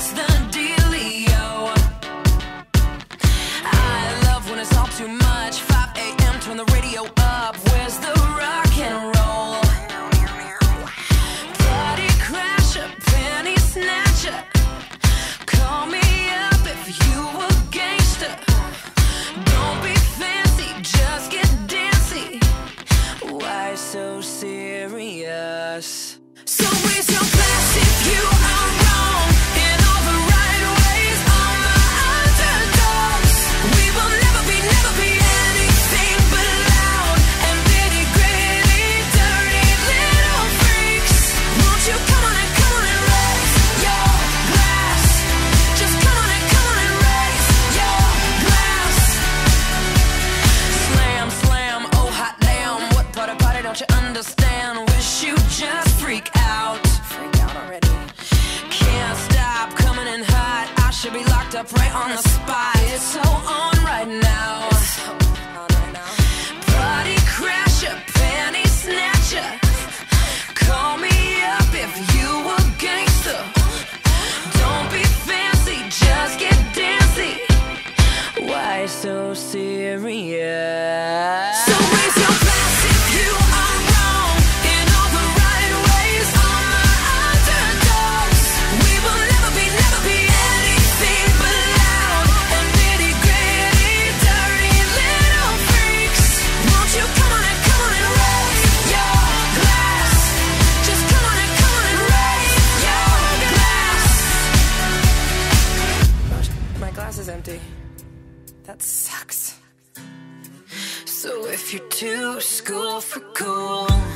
what's the dealio? I love when it's all too much. 5 a.m. turn the radio up. Where's the rock and roll? Party crasher, penny snatcher. Call me up if you a gangster. Don't be fancy, just get dancy. Why so serious? So raise your glass if you are wrong in all the right ways. All my underdogs, we will never be anything but loud and bitty, gritty, dirty little freaks. Won't you come on and raise your glass? Just come on and raise your glass. Slam, slam, oh hot damn. What part of party don't you understand? Wish you just freak out. Freak out already. Can't stop coming in hot. I should be locked up right on the spot. It's so on right now. Party crasher, panty snatcher. Call me up if you a gangster. Don't be fancy, just get dancy. Why so serious? So raise your glass if you are wrong in all the right ways. All my underdogs, we will never be anything but loud and bitty, gritty, dirty little freaks. Won't you come on and raise your glass? Just come on and raise your glass. My glass is empty. That sucks. So if you're too school for cool,